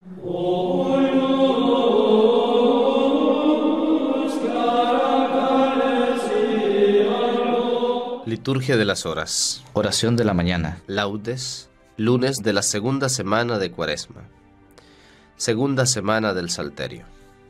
Liturgia de las Horas. Oración de la mañana. Laudes, lunes de la segunda semana de Cuaresma. Segunda semana del Salterio.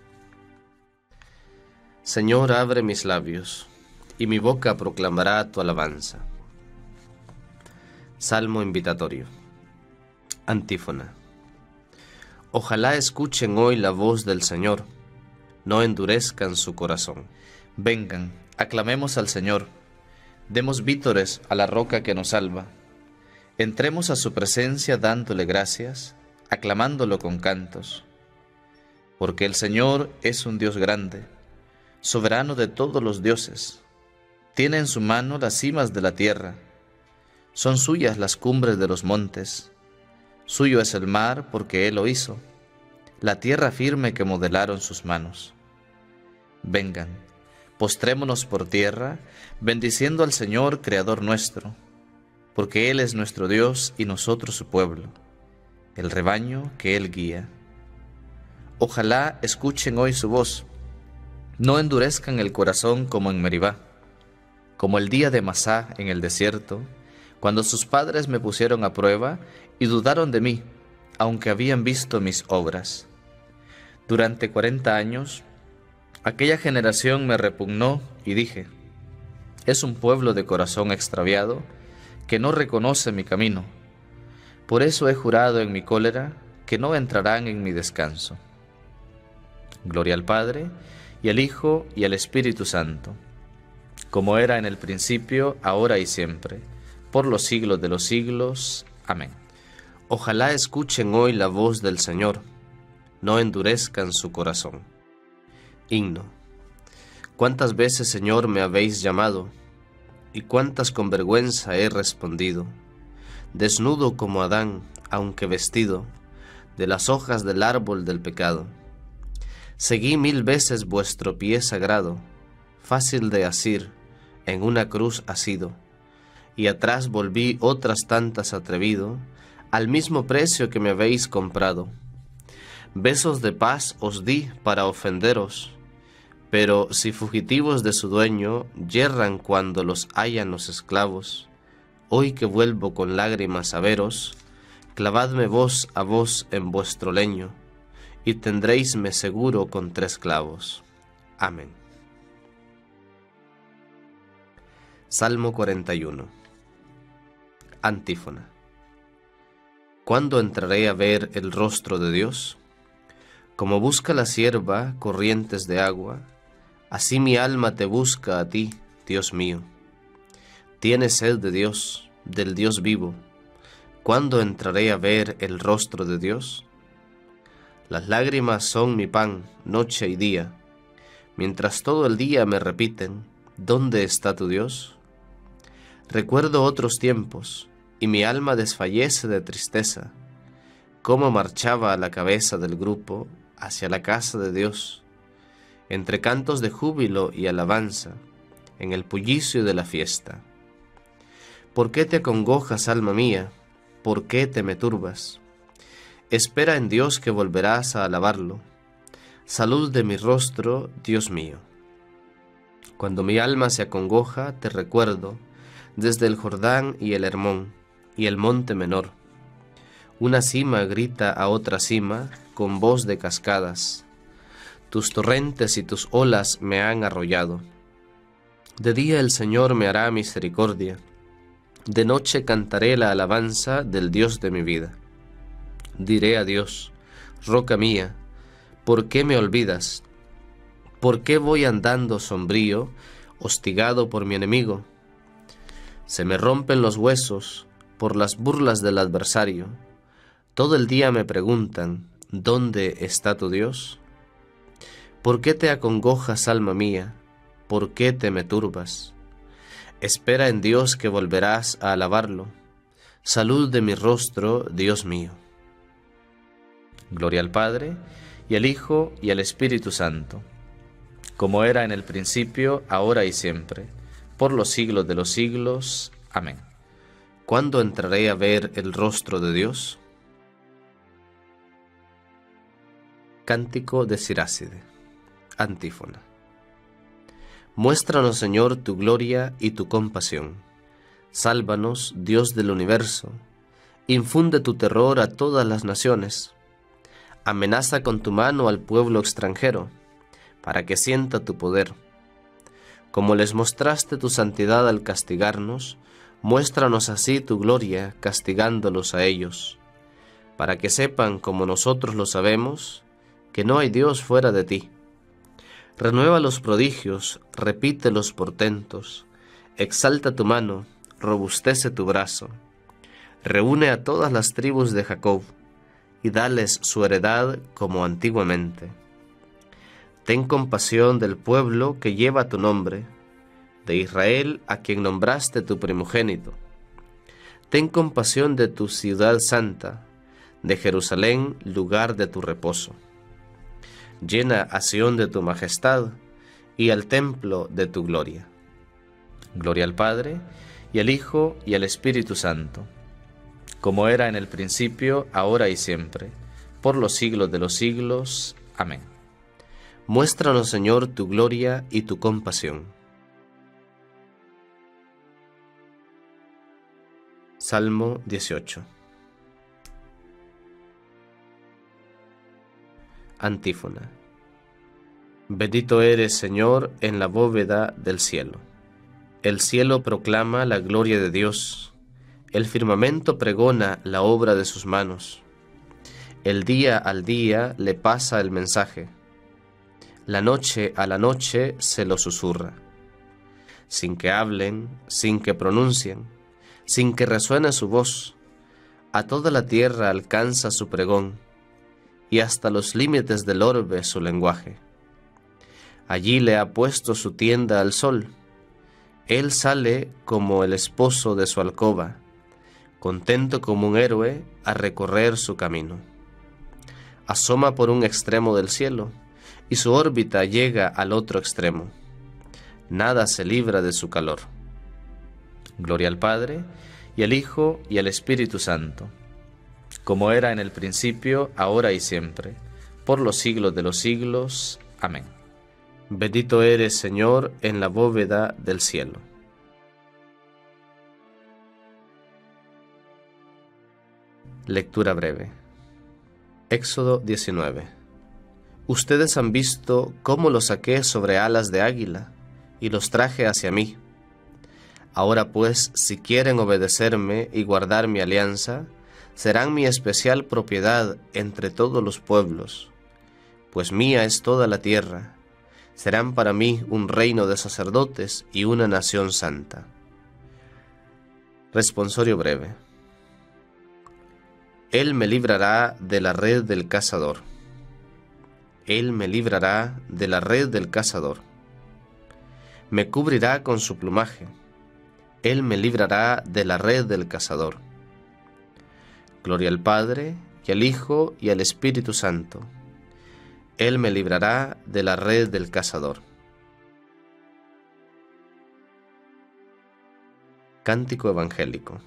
Señor, abre mis labios, y mi boca proclamará tu alabanza. Salmo invitatorio. Antífona. Ojalá escuchen hoy la voz del Señor, no endurezcan su corazón. Vengan, aclamemos al Señor. Demos vítores a la roca que nos salva. Entremos a su presencia dándole gracias, aclamándolo con cantos. Porque el Señor es un Dios grande, soberano de todos los dioses. Tiene en su mano las cimas de la tierra. Son suyas las cumbres de los montes. Suyo es el mar porque Él lo hizo, la tierra firme que modelaron sus manos. Vengan, postrémonos por tierra, bendiciendo al Señor, Creador nuestro, porque Él es nuestro Dios y nosotros su pueblo, el rebaño que Él guía. Ojalá escuchen hoy su voz, no endurezcan el corazón como en Meribá, como el día de Masá en el desierto, cuando sus padres me pusieron a prueba y dudaron de mí, aunque habían visto mis obras. Durante 40 años, aquella generación me repugnó y dije, es un pueblo de corazón extraviado que no reconoce mi camino. Por eso he jurado en mi cólera que no entrarán en mi descanso. Gloria al Padre, y al Hijo, y al Espíritu Santo, como era en el principio, ahora y siempre, por los siglos de los siglos. Amén. Ojalá escuchen hoy la voz del Señor, no endurezcan su corazón. Himno. Cuántas veces, Señor, me habéis llamado, y cuántas con vergüenza he respondido, desnudo como Adán, aunque vestido de las hojas del árbol del pecado. Seguí 1000 veces vuestro pie sagrado, fácil de asir, en una cruz asido, y atrás volví otras tantas atrevido, al mismo precio que me habéis comprado. Besos de paz os di para ofenderos, pero si fugitivos de su dueño yerran cuando los hallan los esclavos, hoy que vuelvo con lágrimas a veros, clavadme vos a vos en vuestro leño, y tendréisme seguro con 3 clavos. Amén. Salmo 41. Antífona. ¿Cuándo entraré a ver el rostro de Dios? Como busca la sierva corrientes de agua, así mi alma te busca a ti, Dios mío. Tiene sed de Dios, del Dios vivo. ¿Cuándo entraré a ver el rostro de Dios? Las lágrimas son mi pan, noche y día, mientras todo el día me repiten, ¿dónde está tu Dios? Recuerdo otros tiempos, y mi alma desfallece de tristeza, cómo marchaba a la cabeza del grupo hacia la casa de Dios, entre cantos de júbilo y alabanza, en el bullicio de la fiesta. ¿Por qué te acongojas, alma mía? ¿Por qué te me turbas? Espera en Dios que volverás a alabarlo. Salud de mi rostro, Dios mío. Cuando mi alma se acongoja, te recuerdo, desde el Jordán y el Hermón, y el monte menor. Una cima grita a otra cima, con voz de cascadas. Tus torrentes y tus olas me han arrollado. De día el Señor me hará misericordia. De noche cantaré la alabanza del Dios de mi vida. Diré a Dios, roca mía, ¿por qué me olvidas? ¿Por qué voy andando sombrío, hostigado por mi enemigo? Se me rompen los huesos por las burlas del adversario. Todo el día me preguntan, ¿dónde está tu Dios? ¿Por qué te acongojas, alma mía? ¿Por qué te me turbas? Espera en Dios que volverás a alabarlo. Salud de mi rostro, Dios mío. Gloria al Padre, y al Hijo, y al Espíritu Santo, como era en el principio, ahora y siempre, por los siglos de los siglos. Amén. ¿Cuándo entraré a ver el rostro de Dios? Cántico de Siráside. Antífona. Muéstranos, Señor, tu gloria y tu compasión. Sálvanos, Dios del universo. Infunde tu terror a todas las naciones. Amenaza con tu mano al pueblo extranjero, para que sienta tu poder. Como les mostraste tu santidad al castigarnos, muéstranos así tu gloria, castigándolos a ellos, para que sepan, como nosotros lo sabemos, que no hay Dios fuera de ti. Renueva los prodigios, repite los portentos, exalta tu mano, robustece tu brazo. Reúne a todas las tribus de Jacob, y dales su heredad como antiguamente. Ten compasión del pueblo que lleva tu nombre, de Israel a quien nombraste tu primogénito. Ten compasión de tu ciudad santa, de Jerusalén, lugar de tu reposo. Llena a Sión de tu majestad y al templo de tu gloria. Gloria al Padre, y al Hijo, y al Espíritu Santo, como era en el principio, ahora y siempre, por los siglos de los siglos. Amén. Muéstranos, Señor, tu gloria y tu compasión. Salmo 18. Antífona. Bendito eres, Señor, en la bóveda del cielo. El cielo proclama la gloria de Dios. El firmamento pregona la obra de sus manos. El día al día le pasa el mensaje. La noche a la noche se lo susurra. Sin que hablen, sin que pronuncien, sin que resuene su voz, a toda la tierra alcanza su pregón, y hasta los límites del orbe su lenguaje. Allí le ha puesto su tienda al sol. Él sale como el esposo de su alcoba, contento como un héroe a recorrer su camino. Asoma por un extremo del cielo, y su órbita llega al otro extremo. Nada se libra de su calor. Gloria al Padre, y al Hijo, y al Espíritu Santo, como era en el principio, ahora y siempre, por los siglos de los siglos. Amén. Bendito eres, Señor, en la bóveda del cielo. Lectura breve. Éxodo 19. Ustedes han visto cómo los saqué sobre alas de águila y los traje hacia mí. Ahora pues, si quieren obedecerme y guardar mi alianza, serán mi especial propiedad entre todos los pueblos, pues mía es toda la tierra. Serán para mí un reino de sacerdotes y una nación santa. Responsorio breve. Él me librará de la red del cazador. Él me librará de la red del cazador. Me cubrirá con su plumaje. Él me librará de la red del cazador. Gloria al Padre, y al Hijo, y al Espíritu Santo. Él me librará de la red del cazador. Cántico evangélico.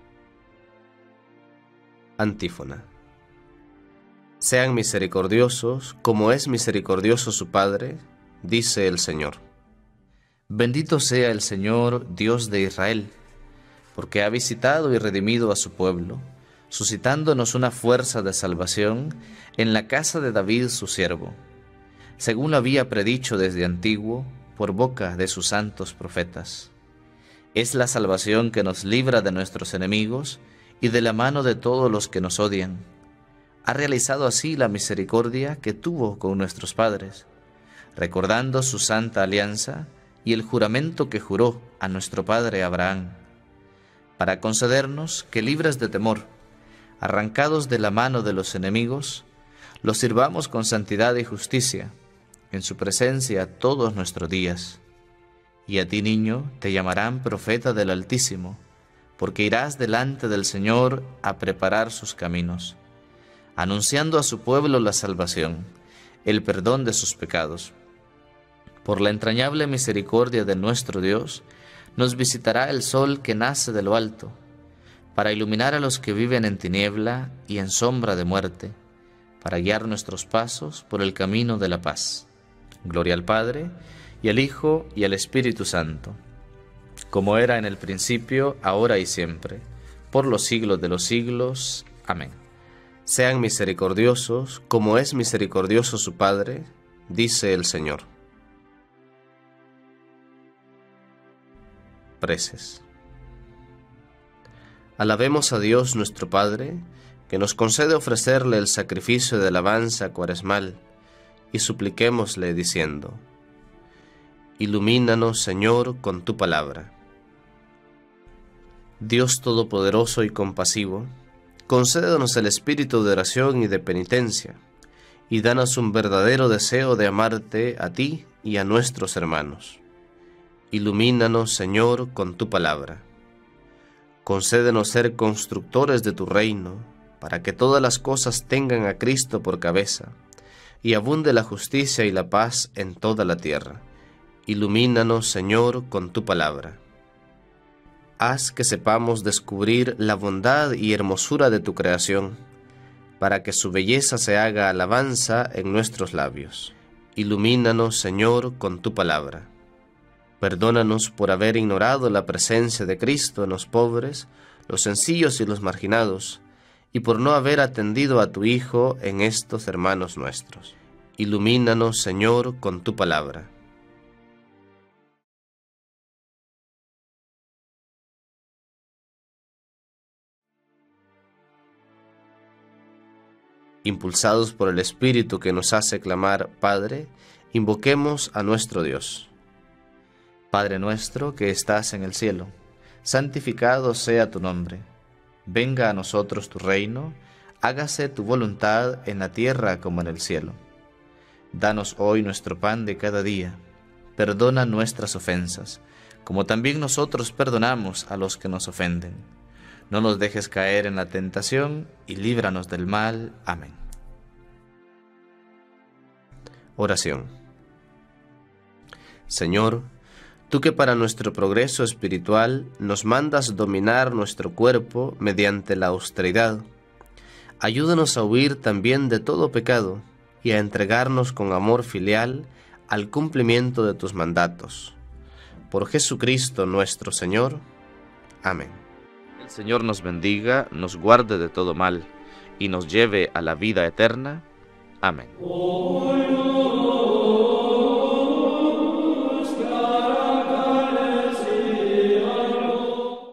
Antífona. Sean misericordiosos, como es misericordioso su Padre, dice el Señor. Bendito sea el Señor, Dios de Israel, porque ha visitado y redimido a su pueblo, suscitándonos una fuerza de salvación en la casa de David su siervo, según lo había predicho desde antiguo por boca de sus santos profetas. Es la salvación que nos libra de nuestros enemigos y de la mano de todos los que nos odian. Ha realizado así la misericordia que tuvo con nuestros padres, recordando su santa alianza y el juramento que juró a nuestro padre Abraham, para concedernos que, libres de temor, arrancados de la mano de los enemigos, los sirvamos con santidad y justicia, en su presencia todos nuestros días. Y a ti, niño, te llamarán profeta del Altísimo, porque irás delante del Señor a preparar sus caminos, anunciando a su pueblo la salvación, el perdón de sus pecados. Por la entrañable misericordia de nuestro Dios, nos visitará el sol que nace de lo alto, para iluminar a los que viven en tiniebla y en sombra de muerte, para guiar nuestros pasos por el camino de la paz. Gloria al Padre, y al Hijo, y al Espíritu Santo, como era en el principio, ahora y siempre, por los siglos de los siglos. Amén. Sean misericordiosos, como es misericordioso su Padre, dice el Señor. Preces. Alabemos a Dios nuestro Padre, que nos concede ofrecerle el sacrificio de alabanza cuaresmal, y supliquémosle diciendo: Ilumínanos, Señor, con tu palabra. Dios Todopoderoso y compasivo, concédenos el espíritu de oración y de penitencia, y danos un verdadero deseo de amarte a ti y a nuestros hermanos. Ilumínanos, Señor, con tu palabra. Concédenos ser constructores de tu reino, para que todas las cosas tengan a Cristo por cabeza, y abunde la justicia y la paz en toda la tierra. Ilumínanos, Señor, con tu palabra. Haz que sepamos descubrir la bondad y hermosura de tu creación, para que su belleza se haga alabanza en nuestros labios. Ilumínanos, Señor, con tu palabra. Perdónanos por haber ignorado la presencia de Cristo en los pobres, los sencillos y los marginados, y por no haber atendido a tu Hijo en estos hermanos nuestros. Ilumínanos, Señor, con tu palabra. Impulsados por el Espíritu que nos hace clamar Padre, invoquemos a nuestro Dios. Padre nuestro que estás en el cielo, santificado sea tu nombre. Venga a nosotros tu reino, hágase tu voluntad en la tierra como en el cielo. Danos hoy nuestro pan de cada día. Perdona nuestras ofensas, como también nosotros perdonamos a los que nos ofenden. No nos dejes caer en la tentación y líbranos del mal. Amén. Oración. Señor, tú que para nuestro progreso espiritual nos mandas dominar nuestro cuerpo mediante la austeridad, ayúdanos a huir también de todo pecado y a entregarnos con amor filial al cumplimiento de tus mandatos. Por Jesucristo nuestro Señor. Amén. El Señor nos bendiga, nos guarde de todo mal y nos lleve a la vida eterna. Amén.